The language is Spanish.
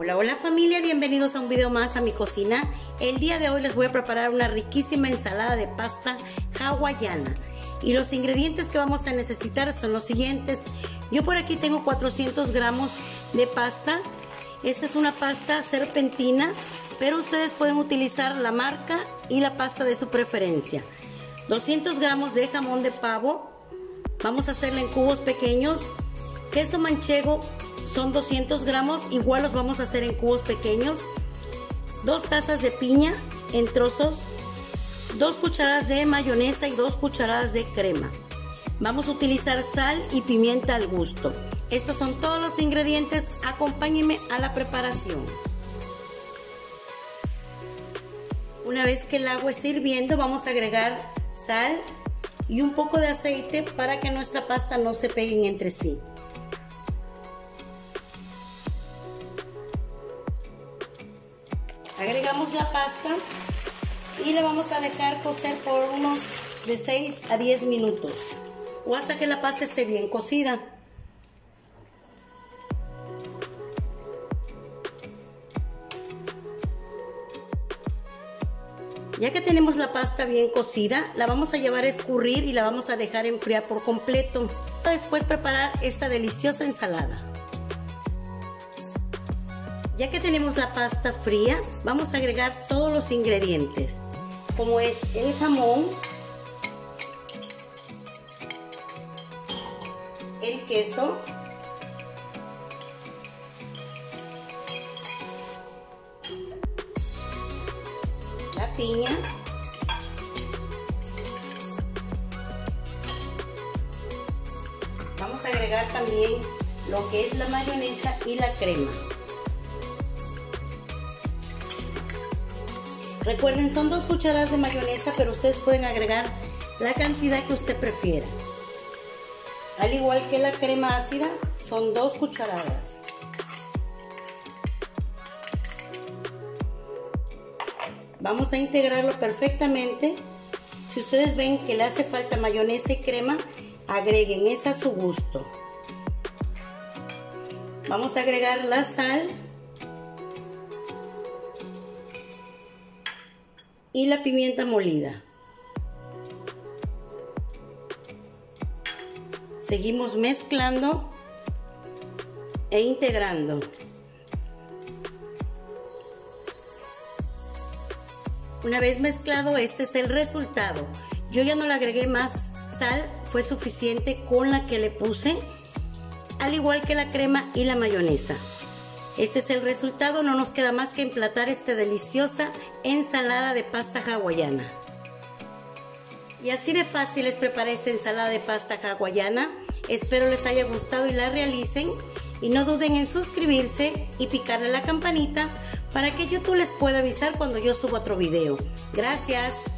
Hola, hola familia, bienvenidos a un video más a mi cocina. El día de hoy les voy a preparar una riquísima ensalada de pasta hawaiana. Y los ingredientes que vamos a necesitar son los siguientes. Yo por aquí tengo 400 gramos de pasta. Esta es una pasta serpentina, pero ustedes pueden utilizar la marca y la pasta de su preferencia. 200 gramos de jamón de pavo. Vamos a hacerla en cubos pequeños. Queso manchego son 200 gramos, igual los vamos a hacer en cubos pequeños. 2 tazas de piña en trozos, 2 cucharadas de mayonesa y 2 cucharadas de crema. Vamos a utilizar sal y pimienta al gusto. Estos son todos los ingredientes, acompáñenme a la preparación. Una vez que el agua esté hirviendo, vamos a agregar sal y un poco de aceite para que nuestra pasta no se peguen entre sí. Agregamos la pasta y la vamos a dejar cocer por unos de 6 a 10 minutos o hasta que la pasta esté bien cocida. Ya que tenemos la pasta bien cocida, la vamos a llevar a escurrir y la vamos a dejar enfriar por completo. Después preparar esta deliciosa ensalada. Ya que tenemos la pasta fría, vamos a agregar todos los ingredientes, como es el jamón, el queso, la piña, vamos a agregar también lo que es la mayonesa y la crema. Recuerden, son 2 cucharadas de mayonesa, pero ustedes pueden agregar la cantidad que usted prefiera. Al igual que la crema ácida, son 2 cucharadas. Vamos a integrarlo perfectamente. Si ustedes ven que le hace falta mayonesa y crema, agreguen esa a su gusto. Vamos a agregar la sal y la pimienta molida. Seguimos mezclando e integrando. Una vez mezclado, este es el resultado. Yo ya no le agregué más sal, fue suficiente con la que le puse, al igual que la crema y la mayonesa. Este es el resultado, no nos queda más que emplatar esta deliciosa ensalada de pasta hawaiana. Y así de fácil les preparé esta ensalada de pasta hawaiana. Espero les haya gustado y la realicen. Y no duden en suscribirse y picarle la campanita para que YouTube les pueda avisar cuando yo suba otro video. Gracias.